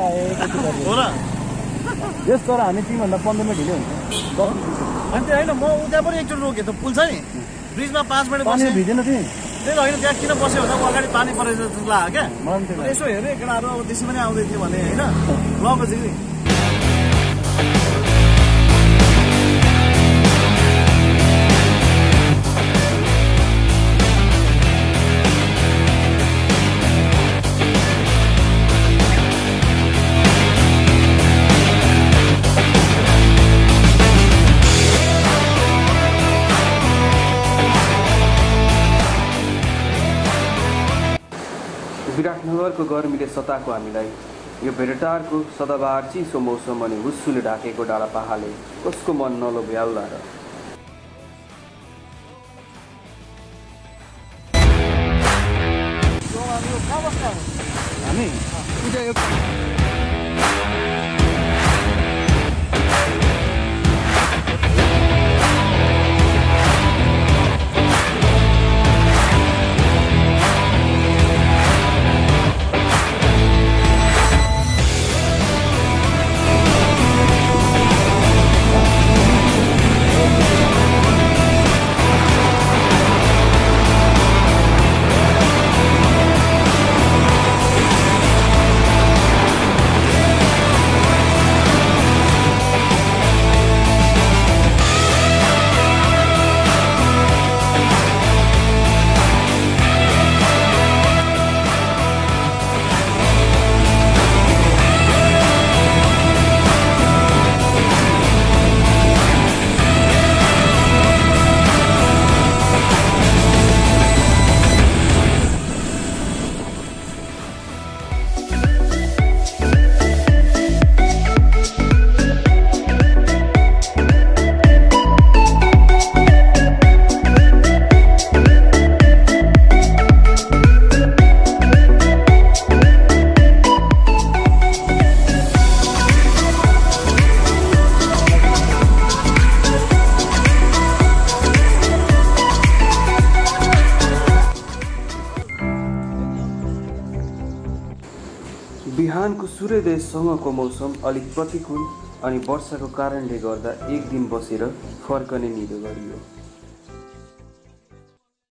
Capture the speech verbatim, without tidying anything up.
हो र यस तर हामी तिमीभन्दा पन्ध्र मिनट ढिलो हुन्छ अनि त्यो होइन म उता पनि एकचोटि रोकेँ त पुल छ नि ब्रिजमा पाँच मिनट पानी बसेँ भिजेन तिमी त्यही होइन त्यहाँ किन बस्यो भन्दा ऊ अगाडि पानी परेको जस्तो लाग्यो क्या मलाई पनि त्यही यसो हेरेँ केटाहरू अब त्यसै पनि आउँदै थियो भने होइन ल पछि कि विराटनगरको गर्मीले सताएको हामीलाई यो भेटटारको सदाबहार चिसो मौसम अनि हुस्सुले ढाकेको डाँडापाहाले कसको मन नलोभ्याउला र हामी बिहानको सूर्योदयसँगको मौसम अलिक प्रतिकूल अनि वर्षाको कारणले गर्दा एक दिन बसेर फर्कने निधो गरियो।